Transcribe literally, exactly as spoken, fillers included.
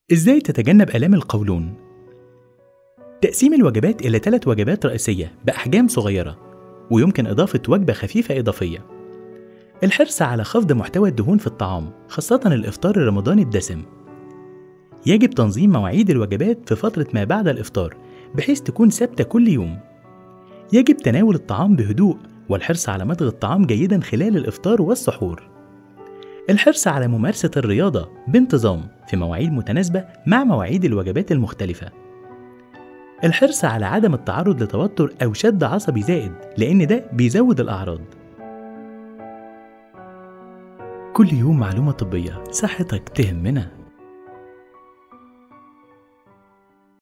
إزاي تتجنب آلام القولون؟ تقسيم الوجبات إلى ثلاث وجبات رئيسية بأحجام صغيرة، ويمكن إضافة وجبة خفيفة إضافية. الحرص على خفض محتوى الدهون في الطعام، خاصة الإفطار الرمضاني الدسم. يجب تنظيم مواعيد الوجبات في فترة ما بعد الإفطار بحيث تكون ثابتة كل يوم. يجب تناول الطعام بهدوء والحرص على مضغ الطعام جيدا خلال الإفطار والسحور. الحرص على ممارسة الرياضة بانتظام في مواعيد متناسبة مع مواعيد الوجبات المختلفة. الحرص على عدم التعرض لتوتر أو شد عصبي زائد، لأن ده بيزود الأعراض. كل يوم معلومة طبية، صحتك تهمنا.